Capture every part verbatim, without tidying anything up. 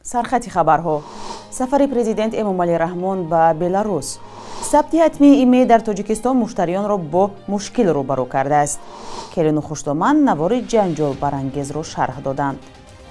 сархати хабарҳо. Сафари президент Эмомали Раҳмон ба Беларус. сабти ҳатмии имей дар Тоҷикистон муштариёнро бо мушкил рӯбарӯ кардааст. Келину Хуштоманд навори ҷанҷол барангезро шарҳ доданд.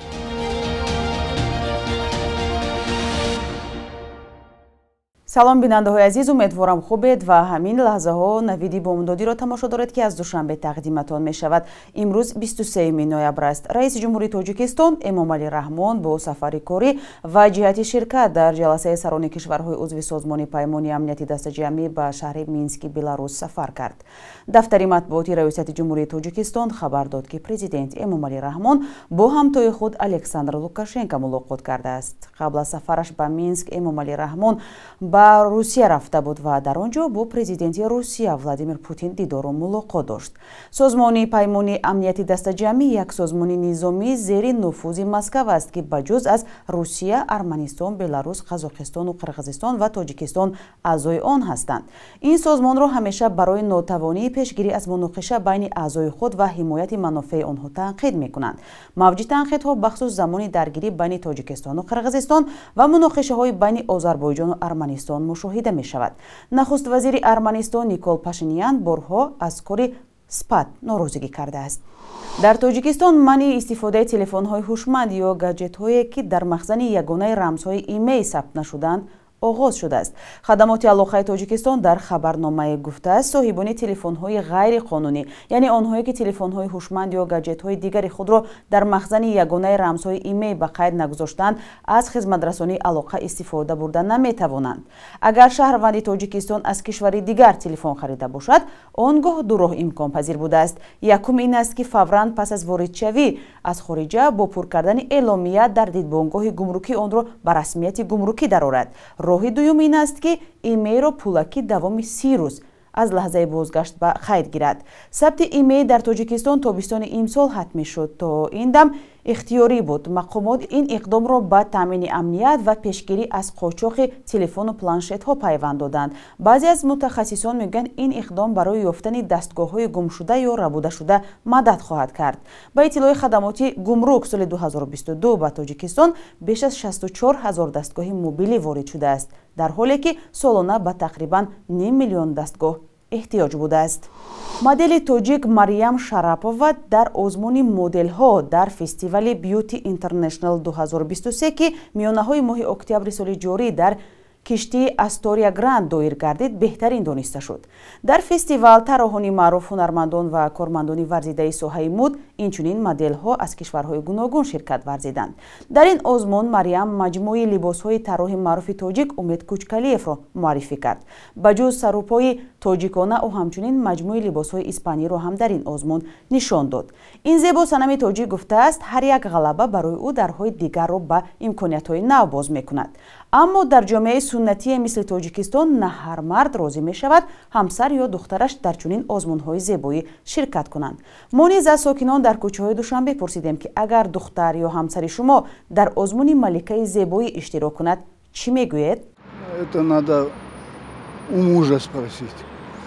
салом бинандаҳои азиз, умедворам хубед ва ҳамин лаҳзаҳо навиди бомдодиро тамошо доред ки аз душанбе тақдиматон мешавад. имрӯз бисту сеюми ноябр аст. раиси ҷумҳурии Тоҷикистон Эмомали Раҳмон бо сафари корӣ ва ҷиҳати ширкат дар ҷаласаи сарони кишварҳои узви созмони паймони амнияти дастаҷамъӣ ба шаҳри Мински, Беларус сафар кард. дафтари матбуоти раисияти ҷумҳурии Тоҷикистон хабар дод ки президент Эмомали Раҳмон бо ҳамтои худ Александр Лукашенко мулоқот кардааст. қабл аз сафараш ба Минск Эмомали Раҳмон ба Русия рафта буд ва дар он ҷо бо президенти Русия Владимир Путин дидору мулоқот дошт. Созмони паймони амнияти дастаҷамъӣ як созмони низомии зери нуфузи Москав аст ки ба ҷуз аз Русия, Арманистон, Беларус, Қазоқистону Қирғизистон ва Тоҷикистон аъзои он ҳастанд. Ин созмонро ҳамеша барои нотавонии пешгирӣ аз муноқиша байни аъзои худ ва ҳимояти манофеи онҳо танқид мекунанд. мавҷи танқидҳо бахусус замони даргирӣ байни Тоҷикистону Қирғизистон ва муноқишаҳои байни Озарбойҷону Арманистон мушоҳида мешавад. Нахуст вазири Арманистон Никол Пашинян борҳо аз кори спад норозигӣ кардааст. дар Тоҷикистон маъни истифодаи телефонҳои ҳушманд ё гадҷетҳое ки дар махзани ягонаи рамзҳои имей сабт нашуданд оғоз шудааст. хадамоти алоқаи Тоҷикистон дар хабарномае гуфтааст соҳибони телефонҳои ғайриқонунӣ, яъне онҳое ки телефонҳои ҳушманд ё гадҷетҳои дигари худро дар махзани ягонаи рамзҳои имей ба қайд нагузоштанд, аз хизматрасонии алоқа истифода бурда наметавонанд. агар шаҳрванди Тоҷикистон аз кишвари дигар телефон харида бошад, он гоҳ дуроҳ имконпазир будааст. якум ин аст ки фавран пас аз воридшавӣ аз хориҷа бо пур кардани эъломия дар дидбонгоҳи гумрукӣ онро ба расмияти гумрукӣ дарорад. роҳи дуюм ин аст ки имейро пулакӣ давоми си рӯз аз лаҳзаи бозгашт ба қайд гирад. сабти имей дар Тоҷикистон тобистони имсол ҳатмӣ шуд. то ин дам ихтиёрӣ буд. мақомот ин иқдомро ба таъмини амният ва пешгирӣ аз қочоқи телефону планшетҳо пайванд доданд. баъзе аз мутахассисон мегӯянд ин иқдом барои ёфтани дастгоҳҳои гумшуда ё рабудашуда мадад хоҳад кард. ба иттилои хадамоти гумрук соли ду ҳазору бисту ду ба Тоҷикистон беш аз шасту чор ҳазор дастгоҳи мобилӣ ворид шудааст, дар ҳоле ки солона ба тақрибан ним миллион дастгоҳ эҳтиёҷ будааст. модели тоҷик Мариям Шарапова дар озмуни моделҳо дар фестивали Beauty International ду ҳазору бисту се ки миёнаҳои моҳи октябри соли ҷорӣ дар киштии Astoria Grand доир гардид, беҳтарин дониста шуд. дар фестивал тарроҳони маъруф, ҳунармандон ва кормандони варзидаи соҳаи муд, инчунин моделҳо аз кишварҳои гуногун ширкат варзиданд. дар ин озмун Мариям маҷмӯи либосҳои тарроҳи маъруфи тоҷик Умед Кучкалиевро муаррифӣ кард. ба ҷуз сарупои тоҷикона ӯ ҳамчунин маҷмӯи либосҳои испаниро ҳам дар ин озмун нишон дод. ин зебо санами тоҷик гуфтааст, ҳар як ғалаба барои ӯ дарҳои дигарро ба имкониятҳои нав боз мекунад. аммо дар ҷомеаи суннатие мисли Тоҷикистон на ҳар мард розӣ мешавад ҳамсар ё духтараш дар чунин озмунҳои зебоӣ ширкат кунанд. мо низ аз сокинон дар кӯчаҳои Душанбе пурсидем ки агар духтар ё ҳамсари шумо дар озмуни маликаи зебоӣ иштирок кунад, чӣ мегӯед? Это надо у мужа спросить.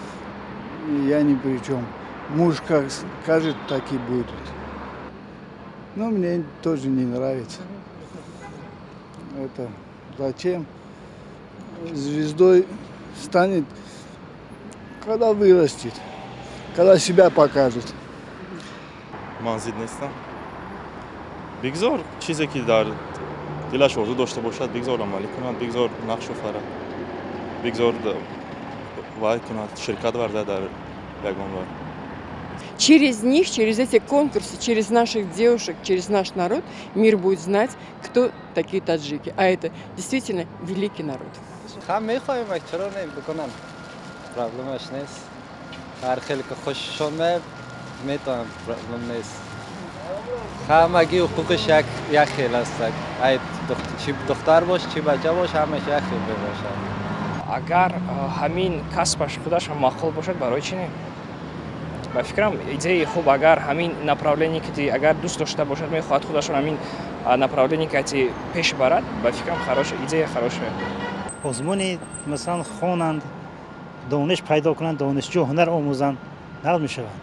Я ни при чем. Муж как скажет, так и будет. Но мне тоже не нравится. Это зачем? Звездой станет, когда вырастет, когда себя покажет. Манзид нестам. Бигзор чизе ки дар дилаш орзу дошта бошад, бигзор амалӣ кунад, бигзор нақш офарад, бигзор вай кунад, ширкат варзад дар ягон вай. Через них, через эти конкурсы, через наших девушек, через наш народ мир будет знать, кто такие таджики. А это действительно великий народ. Хам мехоем, а чаро не бекунам. Проблемаш нест. Ҳар хеле ки хушшон меяд, метавонам, проблем нест. Ҳамаги ҳуқуқиш як як хел аст. Ай чи духтар бош, чи бача бош, ҳамаш як хел мебошад. Агар ҳамин касбаш худаш маъқул бошад, барои чӣ не? ба фикрам идеи хуб, агар ҳамин направление ки агар дӯст дошта бошад, мехоҳад худашон ҳамин направление ки пеш барад, ба фикрам хороша идея хорошая. озмуни масалан хонанд, дониш пайдо кунанд, донишҷӯ ҳунар омӯзанд, нақд мешаванд.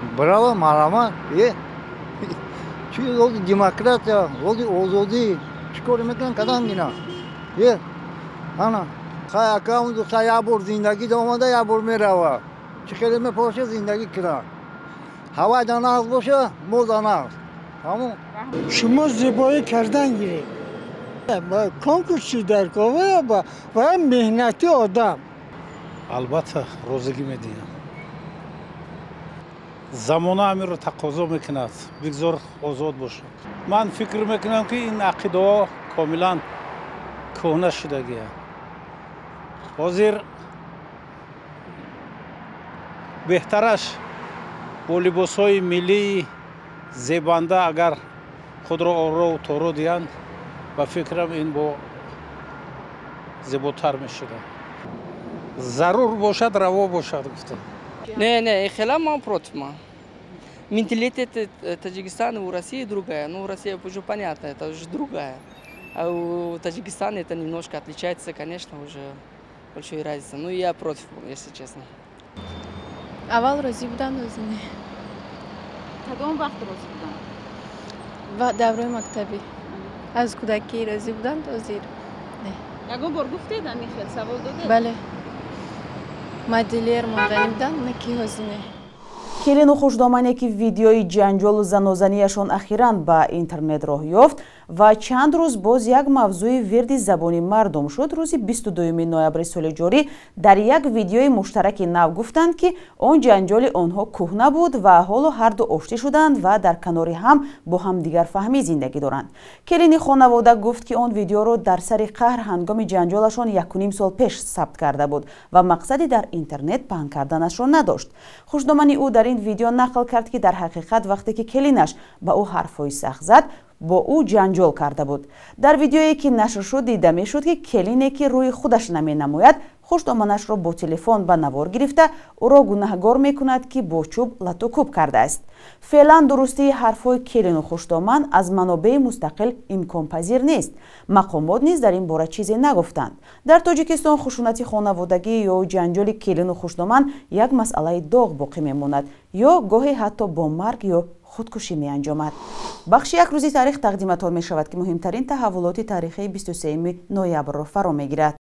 Браво, марама, е. Чӣ рози демократия, рози озодӣ, چیکار میکنن کدام مینا یه انا خای اکاونت دو سایه بر زندگی داماده یا بر میروه چه خیلی میپاشه زندگی کنه هوا داناز باشه مو داناز همون شما زیبایی کردن گیری کنکورسی در کاره با و مهنتی آدم البته روزگی میدیم زمانه همین رو تقاضا میکند بگذار آزاد باشه من فکر میکنم که این عقیده ها کاملا کهنه شدگیه حاضر بهترش با لباس های ملی زیبنده اگر خود را آرا و تارو دیند و فکرم این با زیباتر میشده ضرور باشد روا باشد گفته Не, не, хела мам против ма. Менталитет Таджикистана у России другая. Ну, Россия уже понятно, это уже другая. А у Таджикистана это немножко отличается, конечно, уже большой разница. Ну, я против, если честно. Авал розӣ будам өзине. Кадом вақт розӣ будам? Ва давраи мактаби. Аз кӯдакӣ розӣ будам то ҳозир. Не. Ягон бор гуфтед ҳамин хел савол додед? Бале. Модельер мондани будам, на ки ҳозир не. келину хушдомане ки видеои ҷанҷолу занозанияшон ахиран ба интернет роҳ ёфт ва чанд рӯз боз як мавзӯи вирди забони мардум шуд, рӯзи бисту дуюми ноябри соли ҷорӣ дар як видеои муштараки нав гуфтанд ки он ҷанҷоли онҳо кӯҳна буд ва ҳоло ҳарду оштӣ шуданд ва дар канори ҳам бо ҳамдигарфаҳмӣ зиндагӣ доранд. Келини хонавода гуфт ки он видеоро дар сари қаҳр ҳангоми ҷанҷолашон якуним сол пеш сабт карда буд ва мақсади дар интернет паҳн карданашро надошт. Хушдомани ӯ дар ин видео нақл кард ки дар ҳақиқат вақте ки келинаш ба ӯ ҳарфҳои сахт зад бо ӯ ҷанҷол карда буд. Дар видеое ки нашр шуд дида мешуд ки келине ки рӯи худаш наменамояд хушдоманашро бо телефон ба навор гирифта ӯро гунаҳгор мекунад ки бо чӯб латукӯб кардааст. Феълан дурустии ҳарфҳои келину хушдоман аз манобеи мустақил имконпазир нест. Мақомот низ дар ин бора чизе нагуфтанд. Дар Тоҷикистон хушунати хонаводагӣ ё ҷанҷоли келину хушдоман як масъалаи доғ боқӣ мемонад ё гоҳе ҳатто бо марг ё худкушӣ меанҷомад. Бахши як рӯзи таърих тақдиматон мешавад ки муҳимтарин таҳаввулоти таърихии бисту сеюми ноябрро фаро мегирад.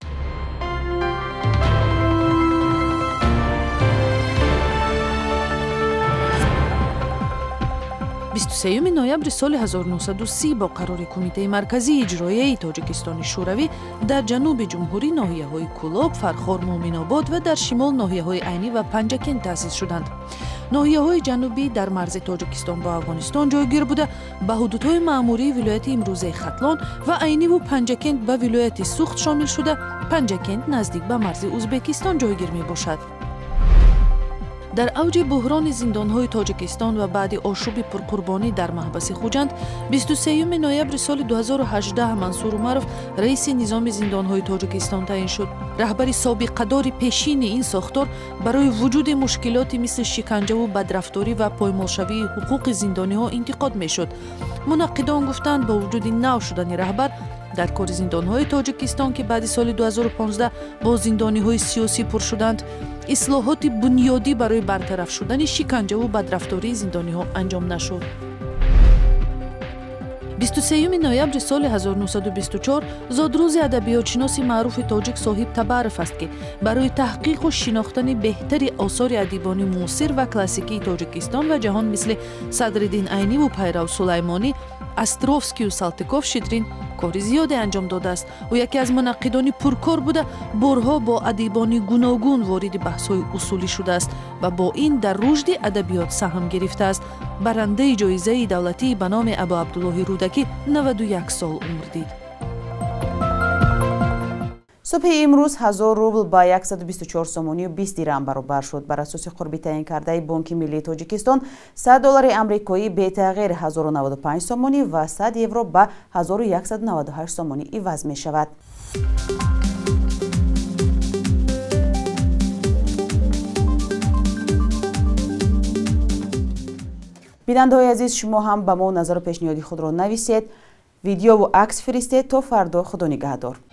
бисту сеюми ноябри соли ҳазору нӯҳсаду си бо қарори Кумитаи марказии иҷроияи Тоҷикистони Шӯравӣ дар ҷануби ҷумҳурӣ ноҳияҳои Кӯлоб, Фархор, Муъминобод ва дар шимол ноҳияҳои Айнӣ ва Панҷакен таъсис шуданд. ноҳияҳои ҷанубӣ дар марзи Тоҷикистон бо Афғонистон ҷойгир буда ба ҳудудҳои маъмурии вилояти имрӯзаи Хатлон ва Айниву Панҷакент ба вилояти Сухт шомил шуда, Панҷакент наздик ба марзи Узбекистон ҷойгир мебошад. дар авҷи буҳрони зиндонҳои Тоҷикистон ва баъди ошуби пурқурбонӣ дар маҳбаси Хуҷанд бисту сеюми ноябри соли ду ҳазору ҳаждаҳ Мансур Умаров раиси низоми зиндонҳои Тоҷикистон таъин шуд. раҳбари собиқадори пешини ин сохтор барои вуҷуди мушкилоти мисли шиканҷаву бадрафторӣ ва поймолшавии ҳуқуқи зиндониҳо интиқод мешуд. мунаққидон гуфтанд бо вуҷуди нав шудани раҳбар дар кори зиндонҳои Тоҷикистон ки баъди соли ду ҳазору понздаҳ бо зиндониҳои сиёсӣ пур шуданд, ислоҳоти бунёдӣ барои бартараф шудани шиканҷаву бадрафтории зиндониҳо анҷом нашуд. бисту сеюми ноябри соли ҳазору нӯҳсаду бисту чор зодрӯзи адабиётшиноси маъруфи тоҷик Соҳиб Табаров аст ки барои таҳқиқу шинохтани беҳтари осори адибони муосир ва классикии Тоҷикистон ва ҷаҳон мисли Садриддин Айниву Пайрав Сулаймонӣ, Астровскию Салтиков Шидрин кори зиёде анҷом додааст. ӯ яке аз мунаққидони пуркор буда борҳо бо адибони гуногун вориди баҳсҳои усулӣ шудааст ва бо ин дар рушди адабиёт саҳм гирифтааст. барандаи ҷоизаи давлатии ба номи Абу Абдуллоҳи Рӯдакӣ наваду як сол умр дид. субҳи имрӯз ҳазор рубл ба яксаду бисту чор сомонию бист дирҳам баробар шуд. Бар асоси қурби таъинкардаи Бонки Миллии Тоҷикистон сад доллари амрикоӣ бетағйир ҳазору наваду панҷ сомонӣ ва сад евро ба ҳазору яксаду наваду ҳашт сомонӣ иваз мешавад. бинандаҳои азиз, шумо ҳам ба мо назару пешниҳоди худро нависед, видеову акс фиристед. То фардо, худо нигаҳдор.